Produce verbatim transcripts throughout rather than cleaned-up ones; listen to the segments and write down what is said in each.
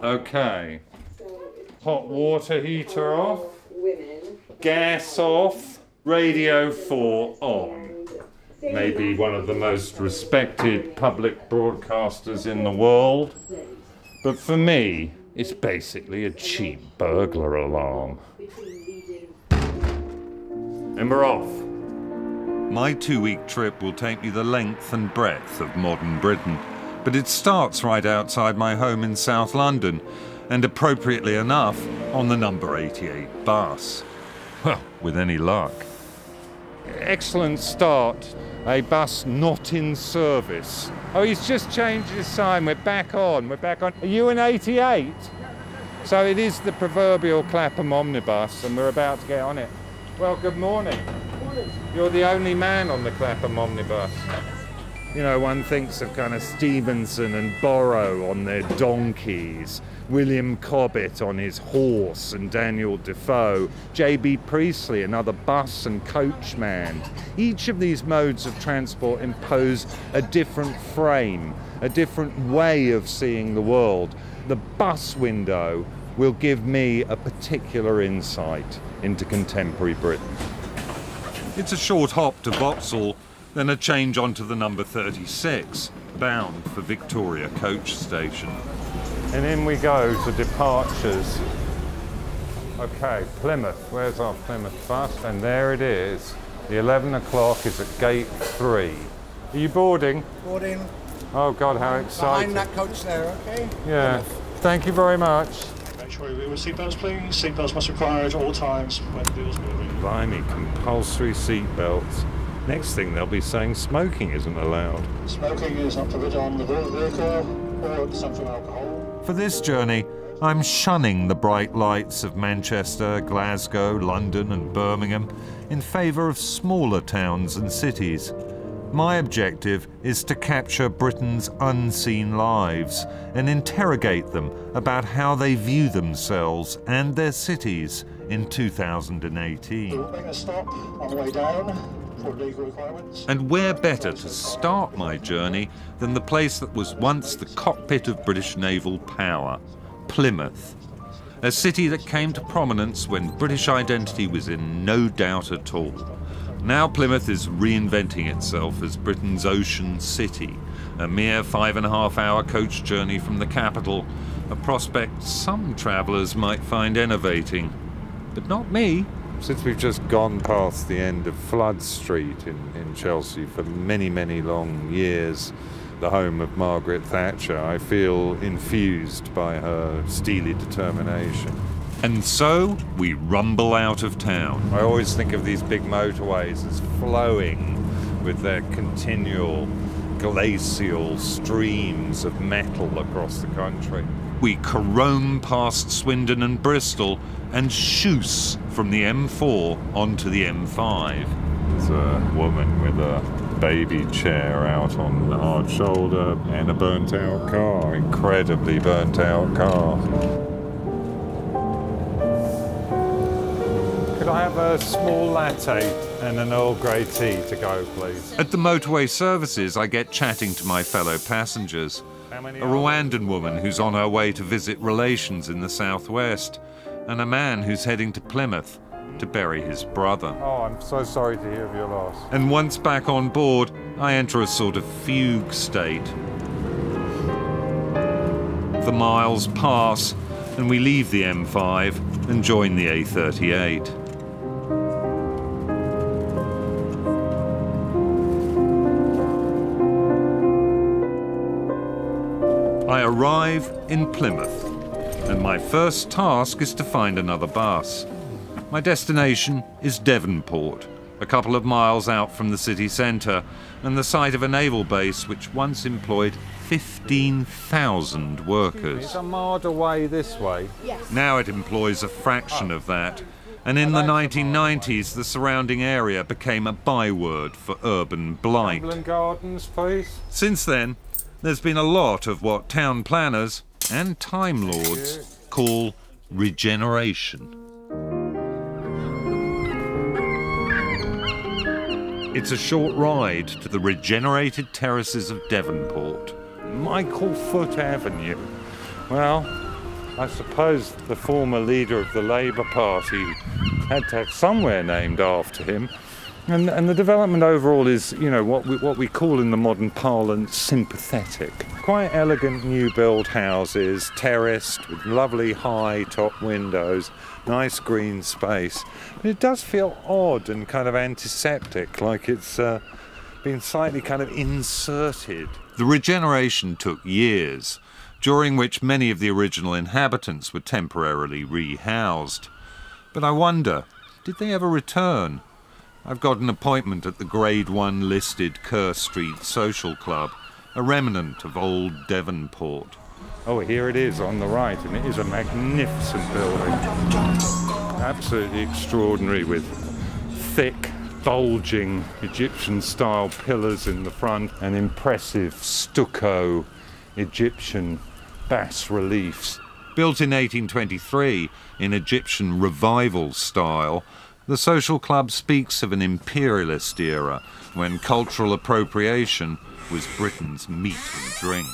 Okay. Hot water heater off. Gas off. Radio four on. Maybe one of the most respected public broadcasters in the world. But for me, it's basically a cheap burglar alarm. And we're off. My two-week trip will take me the length and breadth of modern Britain, but it starts right outside my home in South London, and appropriately enough, on the number eighty-eight bus. Well, with any luck. Excellent start. A bus not in service. Oh, he's just changed his sign. We're back on. We're back on. Are you an eighty-eight? So it is the proverbial Clapham omnibus, and we're about to get on it. Well, good morning. Good morning. You're the only man on the Clapham omnibus. You know, one thinks of kind of Stevenson and Borrow on their donkeys, William Cobbett on his horse, and Daniel Defoe, J B Priestley, another bus and coach man. Each of these modes of transport impose a different frame, a different way of seeing the world. The bus window will give me a particular insight into contemporary Britain. It's a short hop to Vauxhall, then a change onto the number thirty-six, bound for Victoria Coach Station. And in we go to departures. Okay, Plymouth. Where's our Plymouth bus? And there it is. The eleven o'clock is at gate three. Are you boarding? Boarding. Oh God, how exciting. Behind that coach there, okay? Yeah. Plymouth. Thank you very much. Make sure you with seatbelts, please. Seatbelts must be required at all times when the wheels moving. Blimey, compulsory seatbelts. Next thing they'll be saying smoking isn't allowed. Smoking is not permitted on the vehicle or consumption of alcohol. For this journey, I'm shunning the bright lights of Manchester, Glasgow, London and Birmingham in favour of smaller towns and cities. My objective is to capture Britain's unseen lives and interrogate them about how they view themselves and their cities in two thousand eighteen. We'll make a stop on the way down for legal requirements. And where better to start my journey than the place that was once the cockpit of British naval power, Plymouth. A city that came to prominence when British identity was in no doubt at all. Now Plymouth is reinventing itself as Britain's ocean city, a mere five and a half hour coach journey from the capital, a prospect some travellers might find enervating. But not me. Since we've just gone past the end of Flood Street in, in Chelsea for many, many long years, the home of Margaret Thatcher, I feel infused by her steely determination. And so we rumble out of town. I always think of these big motorways as flowing with their continual glacial streams of metal across the country. We carome past Swindon and Bristol and shoose from the M four onto the M five. There's a woman with a baby chair out on the hard shoulder and a burnt out car, incredibly burnt out car. Could I have a small latte and an Earl Grey tea to go, please? At the motorway services, I get chatting to my fellow passengers. A Rwandan woman who's on her way to visit relations in the southwest, and a man who's heading to Plymouth to bury his brother. Oh, I'm so sorry to hear of your loss. And once back on board, I enter a sort of fugue state. The miles pass, and we leave the M five and join the A thirty-eight. I arrive in Plymouth, and my first task is to find another bus. My destination is Devonport, a couple of miles out from the city centre, and the site of a naval base which once employed fifteen thousand workers. It's a mile away this way. Yes. Now it employs a fraction of that, and in the nineteen nineties the surrounding area became a byword for urban blight. Gardens, please. Since then, there's been a lot of what town planners and Time Lords call regeneration. It's a short ride to the regenerated terraces of Devonport. Michael Foot Avenue. Well, I suppose the former leader of the Labour Party had to have somewhere named after him. And, and the development overall is, you know, what we, what we call in the modern parlance sympathetic. Quite elegant new build houses, terraced with lovely high top windows, nice green space. But it does feel odd and kind of antiseptic, like it's uh, been slightly kind of inserted. The regeneration took years, during which many of the original inhabitants were temporarily rehoused. But I wonder, did they ever return? I've got an appointment at the Grade one listed Kerr Street Social Club, a remnant of old Devonport. Oh, here it is on the right, and it is a magnificent building. Absolutely extraordinary, with thick, bulging Egyptian-style pillars in the front and impressive stucco Egyptian bas-reliefs. Built in eighteen twenty-three in Egyptian revival style, the social club speaks of an imperialist era when cultural appropriation was Britain's meat and drink.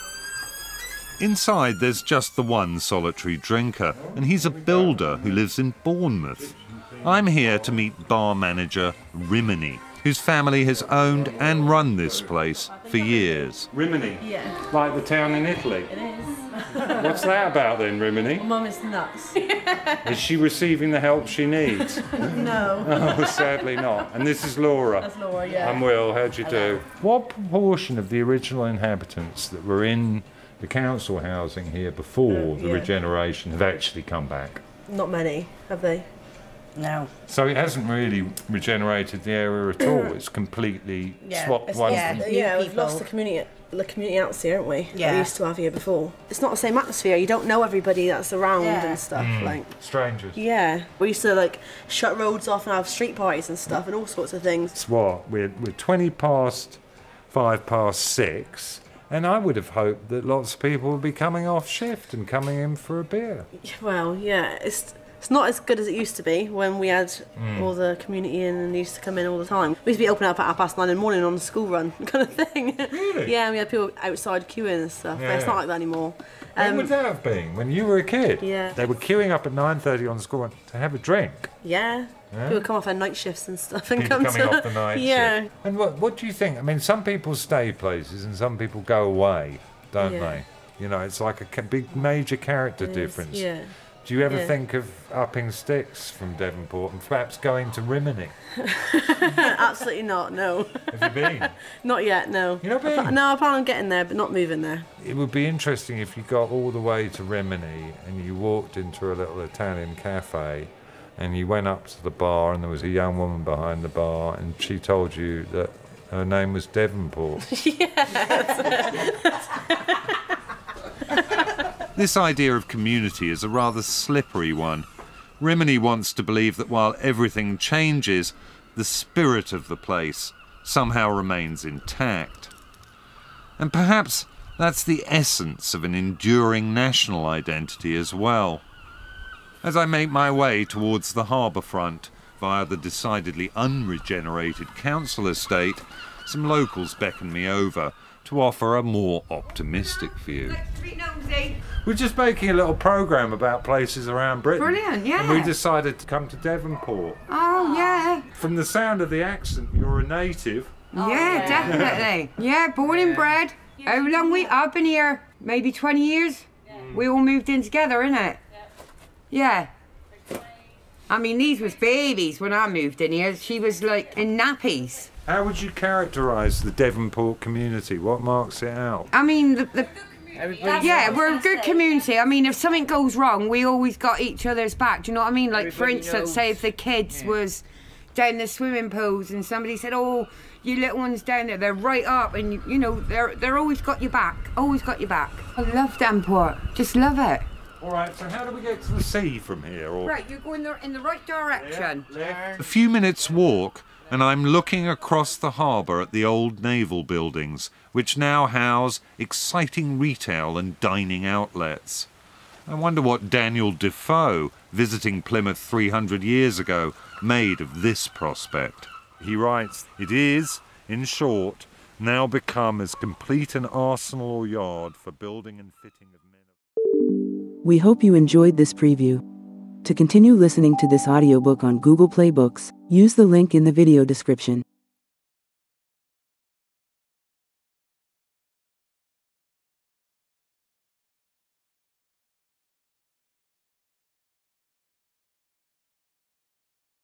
Inside there's just the one solitary drinker, and he's a builder who lives in Bournemouth. I'm here to meet bar manager Rimini, whose family has owned and run this place for years. Rimini? Yeah. Like the town in Italy? It is. What's that about then, Rimini? Mum is nuts. Is she receiving the help she needs? No. Oh, sadly not. And this is Laura. That's Laura, yeah. I'm Will, how'd you do? What proportion of the original inhabitants that were in the council housing here before the yeah. regeneration have actually come back? Not many, have they? No. So it hasn't really regenerated the area at all. It's completely Yeah, swapped it's- one. yeah. Yeah, New yeah we've people. lost the community, the community atmosphere, haven't we? That Yeah. we used to have here before. It's not the same atmosphere. You don't know everybody that's around Yeah. and stuff. Like, Strangers. yeah, we used to like shut roads off and have street parties and stuff and all sorts of things. It's what? We're, we're twenty past, five past six, and I would have hoped that lots of people would be coming off shift and coming in for a beer. Well, yeah, it's it's not as good as it used to be when we had all the community in and they used to come in all the time. We used to be open up at half past nine in the morning on the school run kind of thing. Really? Yeah, and we had people outside queuing and stuff. But it's Yeah. not like that anymore. When Um, would that have been? When you were a kid? Yeah. They were queuing up at nine thirty on the school run to have a drink. yeah. Yeah? People come off their night shifts and stuff and People come coming to off the night yeah. shift. And what, what do you think? I mean, some people stay places and some people go away, don't Yeah. they? You know, it's like a ca- big major character It is, difference. Yeah. Do you ever Yeah. think of upping sticks from Devonport and perhaps going to Rimini? Absolutely not. No. Have you been? Not yet. No. You not I pla- been? no, I plan on getting there, but not moving there. It would be interesting if you got all the way to Rimini and you walked into a little Italian cafe and you went up to the bar and there was a young woman behind the bar and she told you that her name was Devonport. This idea of community is a rather slippery one. Rimini wants to believe that while everything changes, the spirit of the place somehow remains intact. And perhaps that's the essence of an enduring national identity as well. As I make my way towards the harbour front via the decidedly unregenerated council estate, some locals beckon me over to offer a more optimistic view. We're just making a little programme about places around Britain. Brilliant, yeah. And we decided to come to Devonport. Oh, yeah. From the sound of the accent, you're a native. yeah, definitely. Yeah, born and bred. How long we? I've been here maybe twenty years. We all moved in together, innit? Yeah. I mean, these was babies when I moved in here. She was like in nappies. How would you characterise the Devonport community? What marks it out? I mean, the, the yeah, we're a good community. I mean, if something goes wrong, we always got each other's back. Do you know what I mean? Like, for Everybody instance, knows. say if the kids was down the swimming pools and somebody said, "Oh, you little ones down there, they're right up," and you, you know, they're they're always got your back. Always got your back. I love Devonport. Just love it. All right, so how do we get to the sea from here? Or Right, you're going the, in the right direction. a few minutes' walk, and I'm looking across the harbour at the old naval buildings, which now house exciting retail and dining outlets. I wonder what Daniel Defoe, visiting Plymouth three hundred years ago, made of this prospect. He writes, "It is, in short, now become as complete an arsenal or yard for building and fitting of men." We hope you enjoyed this preview. To continue listening to this audiobook on Google Play Books, use the link in the video description.